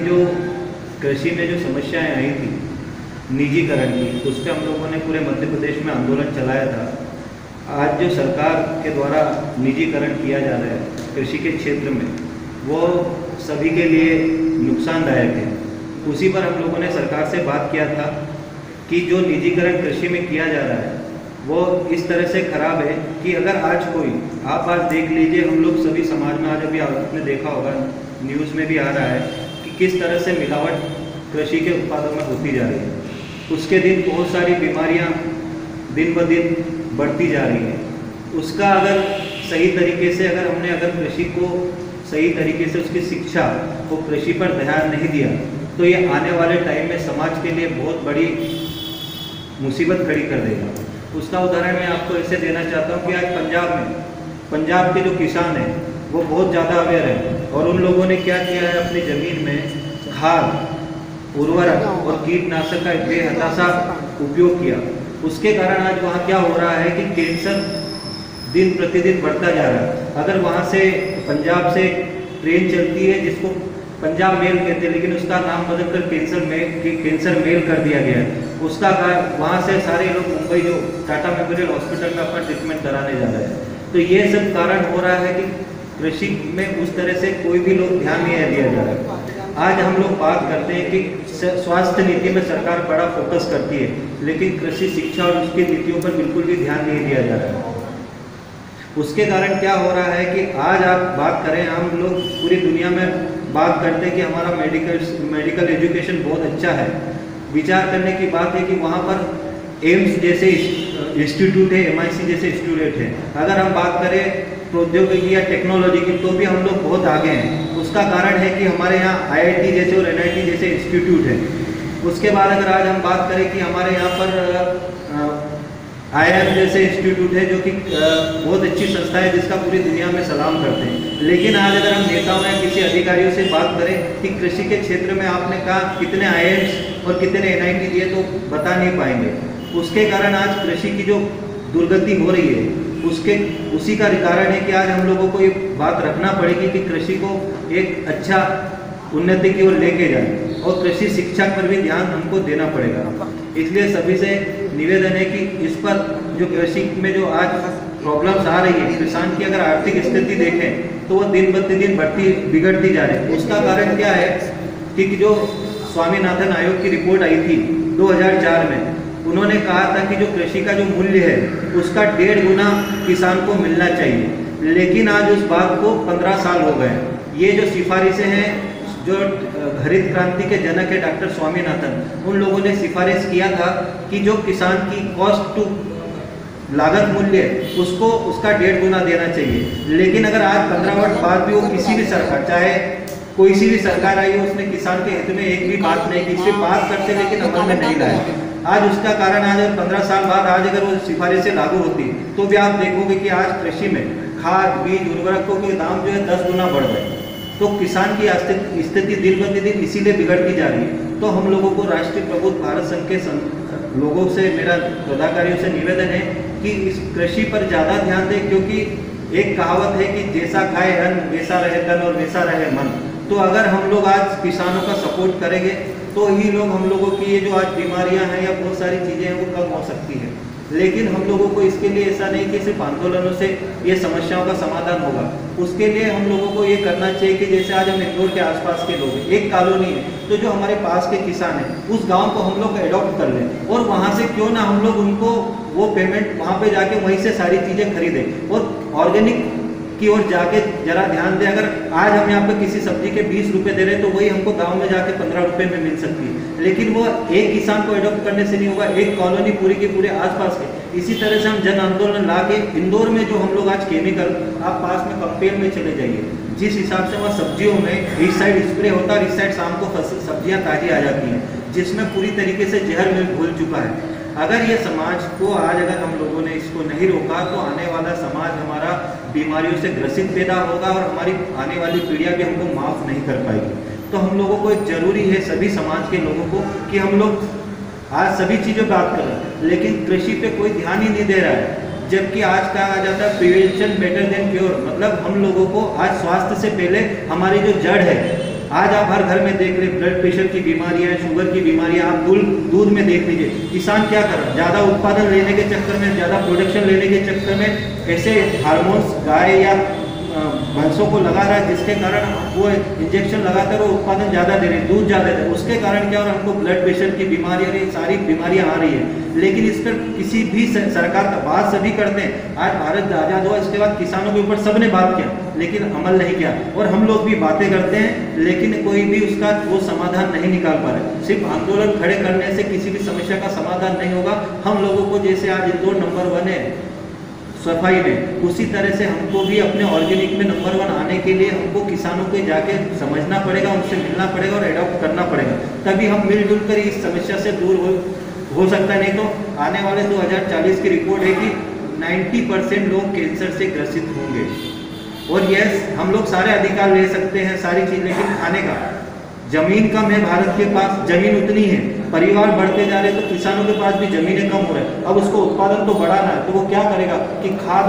जो कृषि में जो समस्याएं आई थी निजीकरण की, उस पर हम लोगों ने पूरे मध्य प्रदेश में आंदोलन चलाया था। आज जो सरकार के द्वारा निजीकरण किया जा रहा है कृषि के क्षेत्र में, वो सभी के लिए नुकसानदायक है। उसी पर हम लोगों ने सरकार से बात किया था कि जो निजीकरण कृषि में किया जा रहा है वो इस तरह से खराब है कि अगर आज कोई, आप आज देख लीजिए, हम लोग सभी समाज में आज अभी आपने देखा होगा, न्यूज़ में भी आ रहा है कि किस तरह से मिलावट कृषि के उत्पादों में होती जा रही है। उसके दिन बहुत सारी बीमारियां दिन ब दिन बढ़ती जा रही हैं। उसका अगर सही तरीके से अगर कृषि को सही तरीके से उसकी शिक्षा को कृषि पर ध्यान नहीं दिया तो ये आने वाले टाइम में समाज के लिए बहुत बड़ी मुसीबत खड़ी कर देगा। उसका उदाहरण मैं आपको ऐसे देना चाहता हूँ कि आज पंजाब के जो किसान हैं वो बहुत ज़्यादा अवेयर है और उन लोगों ने क्या किया है, अपनी ज़मीन में खाद, उर्वरक और कीटनाशक का बेहताशा उपयोग किया। उसके कारण आज वहाँ क्या हो रहा है कि कैंसर दिन प्रतिदिन बढ़ता जा रहा है। अगर वहाँ से पंजाब से ट्रेन चलती है जिसको पंजाब मेल कहते हैं, लेकिन उसका नाम बदलकर कैंसर मेल कर दिया गया है। उसका वहाँ से सारे लोग मुंबई जो टाटा मेमोरियल हॉस्पिटल में अपना ट्रीटमेंट कराने जा रहे हैं। तो ये सब कारण हो रहा है कि कृषि में उस तरह से कोई भी लोग ध्यान नहीं दिया जा रहा है। आज हम लोग बात करते हैं कि स्वास्थ्य नीति में सरकार बड़ा फोकस करती है, लेकिन कृषि शिक्षा और उसकी नीतियों पर बिल्कुल भी ध्यान नहीं दिया जा रहा है। उसके कारण क्या हो रहा है कि आज आप बात करें, हम लोग पूरी दुनिया में बात करते हैं कि हमारा मेडिकल एजुकेशन बहुत अच्छा है। विचार करने की बात है कि वहाँ पर एम्स जैसे इंस्टीट्यूट है, MIC जैसे इंस्टीट्यूट है। अगर हम बात करें प्रौद्योगिकी या टेक्नोलॉजी की तो भी हम लोग बहुत आगे हैं। उसका कारण है कि हमारे यहाँ IIT जैसे और NIT जैसे इंस्टीट्यूट है। उसके बाद अगर आज हम बात करें कि हमारे यहाँ पर IIM जैसे इंस्टीट्यूट है जो कि बहुत अच्छी संस्था है जिसका पूरी दुनिया में सलाम करते हैं। लेकिन आज अगर हम नेताओं या किसी अधिकारियों से बात करें कि कृषि के क्षेत्र में आपने कहा कितने IIMs और कितने NIT दिए तो बता नहीं पाएंगे। उसके कारण आज कृषि की जो दुर्गति हो रही है उसी का कारण है कि आज हम लोगों को ये बात रखना पड़ेगी कि कृषि को एक अच्छा उन्नति की ओर लेके जाए और कृषि शिक्षा पर भी ध्यान हमको देना पड़ेगा। इसलिए सभी से निवेदन है कि इस पर जो कृषि में जो आज प्रॉब्लम्स आ रही है, किसान की अगर आर्थिक स्थिति देखें तो वो दिन प्रतिदिन बिगड़ती जा रही है। उसका कारण क्या है कि जो स्वामीनाथन आयोग की रिपोर्ट आई थी 2004 में, उन्होंने कहा था कि जो कृषि का जो मूल्य है उसका 1.5 गुना किसान को मिलना चाहिए। लेकिन आज उस बात को 15 साल हो गए। ये जो सिफारिशें हैं, जो हरित क्रांति के जनक है डॉक्टर स्वामीनाथन, उन लोगों ने सिफारिश किया था कि जो किसान की कॉस्ट टू लागत मूल्य है उसको उसका 1.5 गुना देना चाहिए। लेकिन अगर आज 15 वर्ष बाद भी वो किसी भी सरकार, चाहे कोई सी भी सरकार आई हो, उसने किसान के हित में एक भी बात नहीं की। सिर्फ बात करते लेकिन अमल में नहीं लाए। आज उसका कारण आज 15 साल बाद आज अगर वो सिफारिशें लागू होती तो भी आप देखोगे कि आज कृषि में खाद, बीज, उर्वरकों के दाम जो है 10 गुना बढ़ गए। तो किसान की स्थिति दिन प्रतिदिन इसीलिए बिगड़ती जा रही है। तो हम लोगों को राष्ट्रीय प्रबुद्ध भारत संघ के लोगों से, मेरा पदाधिकारियों से निवेदन है कि इस कृषि पर ज़्यादा ध्यान दें, क्योंकि एक कहावत है कि जैसा खाए अन्न वैसा रहे तन और वैसा रहे मन। तो अगर हम लोग आज किसानों का सपोर्ट करेंगे तो ही लोग, हम लोगों की ये जो आज बीमारियां हैं या बहुत सारी चीज़ें हैं वो कम हो सकती है। लेकिन हम लोगों को इसके लिए ऐसा नहीं कि सिर्फ आंदोलनों से ये समस्याओं का समाधान होगा। उसके लिए हम लोगों को ये करना चाहिए कि जैसे आज हम इंदौर के आसपास के लोग हैं, एक कॉलोनी है तो जो हमारे पास के किसान हैं उस गांव को हम लोग एडॉप्ट कर लें और वहाँ से क्यों ना हम लोग उनको वो पेमेंट वहाँ पे जाके वहीं से सारी चीज़ें खरीदें और ऑर्गेनिक की ओर जाके जरा ध्यान दें। अगर आज हम यहाँ पे किसी सब्जी के 20 रुपये दे रहे हैं तो वही हमको गांव में जाके 15 रुपये में मिल सकती है। लेकिन वो एक किसान को एडॉप्ट करने से नहीं होगा, एक कॉलोनी पूरी के पूरे आसपास के। इसी तरह से हम जन आंदोलन ला के इंदौर में जो हम लोग आज केमिकल, आप पास में कंपेन में चले जाइए, जिस हिसाब से वहाँ सब्जियों में इस साइड स्प्रे होता है, इस साइड शाम को सब्जियाँ ताज़ी आ जाती हैं, जिसमें पूरी तरीके से जहर में घुल चुका है। अगर ये समाज को आज अगर हम लोगों ने इसको नहीं रोका तो आने वाला समाज हमारा बीमारियों से ग्रसित पैदा होगा और हमारी आने वाली पीढ़ियाँ भी हमको माफ़ नहीं कर पाएगी। तो हम लोगों को एक ज़रूरी है, सभी समाज के लोगों को, कि हम लोग आज सभी चीज़ों पर बात कर रहे हैं लेकिन कृषि पे कोई ध्यान ही नहीं दे रहा है। जबकि आज कहा जाता है प्रिवेंशन बेटर देन क्योर, मतलब हम लोगों को आज स्वास्थ्य से पहले हमारी जो जड़ है आज आप हर घर में देख रहे, ब्लड प्रेशर की बीमारियां, शुगर की बीमारियां, आप दूध में देख लीजिए, किसान क्या कर रहा है, ज़्यादा उत्पादन लेने के चक्कर में, ज़्यादा प्रोडक्शन लेने के चक्कर में ऐसे हार्मोन्स गाय या भैंसों को लगा रहा है, जिसके कारण वो इंजेक्शन लगाकर वो उत्पादन ज़्यादा दे रहे हैं, दूध ज़्यादा दे रहे हैं, उसके कारण क्या हो रहा है, हमको ब्लड प्रेशर की बीमारी और ये सारी बीमारियां आ रही है। लेकिन इस पर किसी भी सरकार का बात सभी करते हैं। आज भारत आज़ाद हुआ, इसके बाद किसानों के ऊपर सबने बात किया, लेकिन अमल नहीं किया, और हम लोग भी बातें करते हैं, लेकिन कोई भी उसका वो समाधान नहीं निकाल पा रहे। सिर्फ आंदोलन खड़े करने से किसी भी समस्या का समाधान नहीं होगा। हम लोगों को जैसे आज इंदौर नंबर 1 है सफाई में, उसी तरह से हमको भी अपने ऑर्गेनिक में नंबर 1 आने के लिए हमको किसानों को जाके समझना पड़ेगा, उनसे मिलना पड़ेगा और एडॉप्ट करना पड़ेगा, तभी हम मिलजुल कर इस समस्या से दूर हो सकता है। नहीं तो आने वाले 2040 की रिपोर्ट है कि 90% लोग कैंसर से ग्रसित होंगे। और यस, हम लोग सारे अधिकार ले सकते हैं, सारी चीज़, लेकिन खाने का, जमीन कम है भारत के पास, जमीन उतनी है, परिवार बढ़ते जा रहे हैं, तो किसानों के पास भी जमीनें कम हो रहे हैं। अब उसको उत्पादन तो बढ़ाना है, तो वो क्या करेगा कि खाद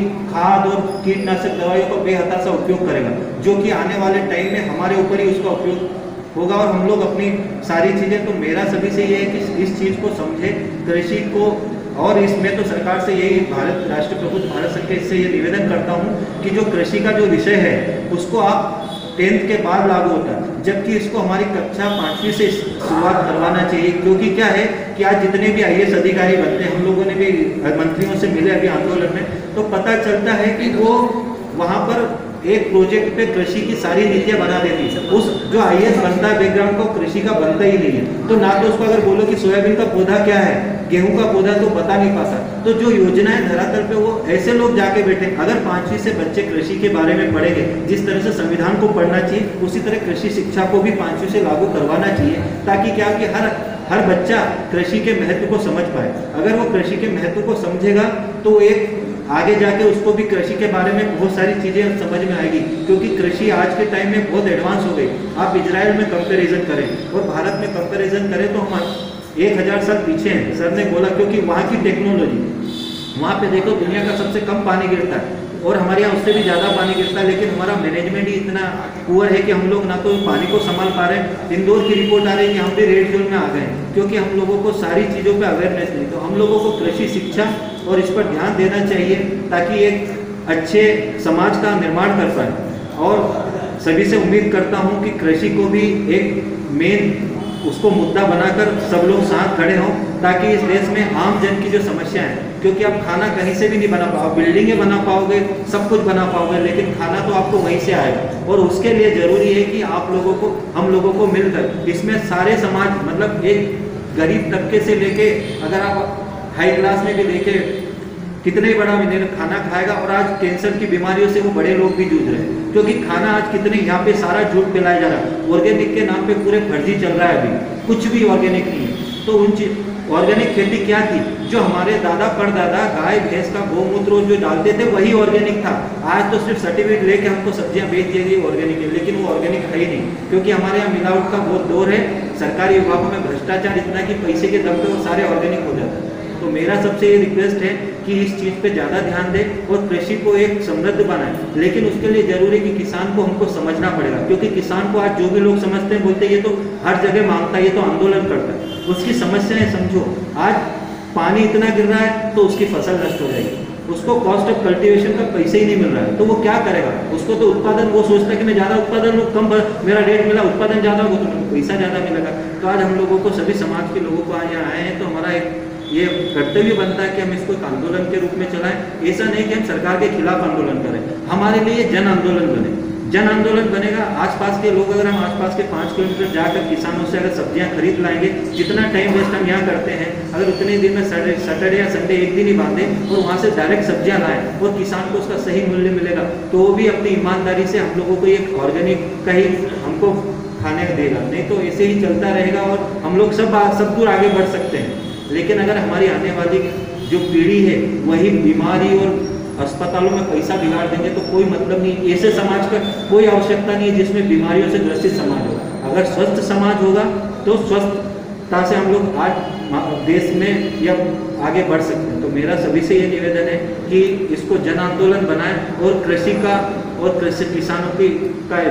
और कीटनाशक दवाइयों का बेहताशा उपयोग करेगा, जो कि आने वाले टाइम में हमारे ऊपर ही उसका उपयोग होगा और हम लोग अपनी सारी चीज़ें। तो मेरा सभी से ये है कि इस चीज़ को समझे, कृषि को, और इसमें तो सरकार से यही, भारत राष्ट्र प्रबुद्ध भारत संघ से ये निवेदन करता हूँ कि जो कृषि का जो विषय है उसको आप 10th के बाद लागू होता है, जबकि इसको हमारी कक्षा 5वीं से शुरुआत करवाना चाहिए। क्योंकि क्या है कि आज जितने भी IAS अधिकारी बनते हैं, हम लोगों ने भी मंत्रियों से मिले अभी आंदोलन में, तो पता चलता है कि वो वहाँ पर एक प्रोजेक्ट पे कृषि की सारी नीतियाँ बना देती है। उस जो IAS बनता है बैकग्राउंड को कृषि का बनता ही नहीं है, तो ना तो उसको अगर बोलो कि सोयाबीन का पौधा क्या है, गेहूं का पौधा, तो बता नहीं पाता। तो जो योजनाएं धरातल पे, वो ऐसे लोग जाके बैठे। अगर 5वीं से बच्चे कृषि के बारे में पढ़ेंगे, जिस तरह से संविधान को पढ़ना चाहिए, उसी तरह कृषि शिक्षा को भी 5वीं से लागू करवाना चाहिए, ताकि क्या कि हर बच्चा कृषि के महत्व को समझ पाए। अगर वो कृषि के महत्व को समझेगा तो एक आगे जाके उसको भी कृषि के बारे में बहुत सारी चीज़ें समझ में आएगी, क्योंकि कृषि आज के टाइम में बहुत एडवांस हो गई। आप इजराइल में कंपैरिजन करें और भारत में कंपैरिजन करें तो हम 1000 साल पीछे हैं, सर ने बोला, क्योंकि वहाँ की टेक्नोलॉजी, वहाँ पे देखो दुनिया का सबसे कम पानी गिरता है और हमारे यहाँ उससे भी ज़्यादा पानी गिरता है, लेकिन हमारा मैनेजमेंट ही इतना पुअर है कि हम लोग ना तो पानी को संभाल पा रहे हैं। इंदौर की रिपोर्ट आ रही है कि हम भी रेड जोन में आ गए, क्योंकि हम लोगों को सारी चीज़ों पे अवेयरनेस नहीं। तो हम लोगों को कृषि शिक्षा और इस पर ध्यान देना चाहिए, ताकि एक अच्छे समाज का निर्माण कर पाए। और सभी से उम्मीद करता हूँ कि कृषि को भी एक मेन उसको मुद्दा बनाकर सब लोग साथ खड़े हों, ताकि इस देश में आम जन की जो समस्या है, क्योंकि आप खाना कहीं से भी नहीं बना पाओ, बिल्डिंगें बना पाओगे, सब कुछ बना पाओगे, लेकिन खाना तो आपको वहीं से आएगा। और उसके लिए ज़रूरी है कि आप लोगों को, हम लोगों को मिलकर, इसमें सारे समाज, मतलब एक गरीब तबके से लेके, अगर आप हाई क्लास में भी देखे, कितने ही बड़ा खाना खाएगा। और आज कैंसर की बीमारियों से वो बड़े लोग भी जूझ रहे हैं, क्योंकि खाना आज कितने, यहाँ पे सारा झूठ फैलाया जा रहा है। ऑर्गेनिक के नाम पे पूरे फर्जी चल रहा है, अभी कुछ भी ऑर्गेनिक नहीं है। तो ऑर्गेनिक खेती क्या थी? जो हमारे दादा परदादा गाय भैंस का गौमूत्र जो डालते थे वही ऑर्गेनिक था। आज तो सिर्फ सर्टिफिकेट लेके हमको सब्जियां बेच दी गई ऑर्गेनिक है, लेकिन वो ऑर्गेनिक है ही नहीं, क्योंकि हमारे यहाँ मिलावट का बहुत दौर है। सरकारी विभागों में भ्रष्टाचार इतना कि पैसे के दम पे वो सारे ऑर्गेनिक हो जाते हैं। तो मेरा सबसे ये रिक्वेस्ट है कि इस चीज़ पे ज़्यादा ध्यान दें और कृषि को एक समृद्ध बनाएं, लेकिन उसके लिए जरूरी है कि किसान को हमको समझना पड़ेगा, क्योंकि किसान को आज जो भी लोग समझते हैं, बोलते हैं ये तो हर जगह मांगता है, ये तो आंदोलन करता है। उसकी समस्याएं समझो। आज पानी इतना गिर रहा है तो उसकी फसल नष्ट हो जाएगी, उसको कॉस्ट ऑफ कल्टीवेशन का पैसे ही नहीं मिल रहा है, तो वो क्या करेगा? उसको तो उत्पादन, वो सोचता है कि मैं ज़्यादा उत्पादन लूँ, कम मेरा रेट मिला, उत्पादन ज़्यादा होगा तो मेरे को पैसा ज़्यादा मिलेगा। तो आज हम लोगों को, सभी समाज के लोगों को आज यहाँ आए हैं, तो हमारा एक ये कर्तव्य बनता है कि हम इसको एक आंदोलन के रूप में चलाएं। ऐसा नहीं कि हम सरकार के खिलाफ आंदोलन करें, हमारे लिए जन आंदोलन बने। जन आंदोलन बनेगा। आसपास के लोग, अगर हम आसपास के 5 किलोमीटर जाकर किसानों से अगर सब्जियां खरीद लाएंगे, जितना टाइम वेस्ट हम यहाँ करते हैं, अगर उतने दिन में सैटरडे या संडे एक दिन ही बांधे और वहाँ से डायरेक्ट सब्जियां लाएं और किसान को उसका सही मूल्य मिलेगा, तो वो भी अपनी ईमानदारी से हम लोगों को एक ऑर्गेनिक का ही हमको खाने देगा। नहीं तो ऐसे ही चलता रहेगा और हम लोग सब दूर आगे बढ़ सकते हैं, लेकिन अगर हमारी आने वाली जो पीढ़ी है वही बीमारी और अस्पतालों में पैसा बिगाड़ देंगे तो कोई मतलब नहीं। ऐसे समाज का कोई आवश्यकता नहीं है जिसमें बीमारियों से ग्रसित समाज हो। अगर स्वस्थ समाज होगा तो स्वस्थता से हम लोग आज देश में या आगे बढ़ सकते हैं। तो मेरा सभी से ये निवेदन है कि इसको जन आंदोलन बनाएं और कृषि का और कृषि किसानों की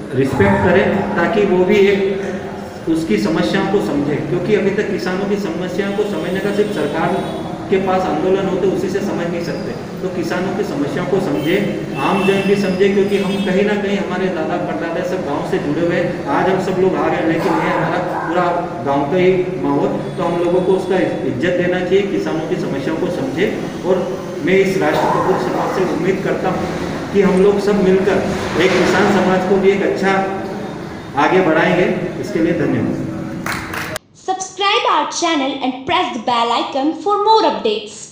रिस्पेक्ट करें, ताकि वो भी एक उसकी समस्याओं को समझे, क्योंकि अभी तक किसानों की समस्याओं को समझने का सिर्फ सरकार के पास आंदोलन होते उसी से समझ नहीं सकते। तो किसानों की समस्याओं को समझे, आम जन भी समझे, क्योंकि हम कहीं ना कहीं हमारे दादा परदादा सब गांव से जुड़े हुए हैं। आज हम सब लोग आ गए, लेकिन ये हमारा पूरा गांव का ही माहौल, तो हम लोगों को उसका इज्जत देना चाहिए, किसानों की समस्याओं को समझे। और मैं इस राष्ट्र कपूर समाज से उम्मीद करता हूँ कि हम लोग सब मिलकर एक किसान समाज को भी एक अच्छा आगे बढ़ाएंगे। इसके लिए धन्यवाद। Subscribe our channel and press the bell icon for more updates.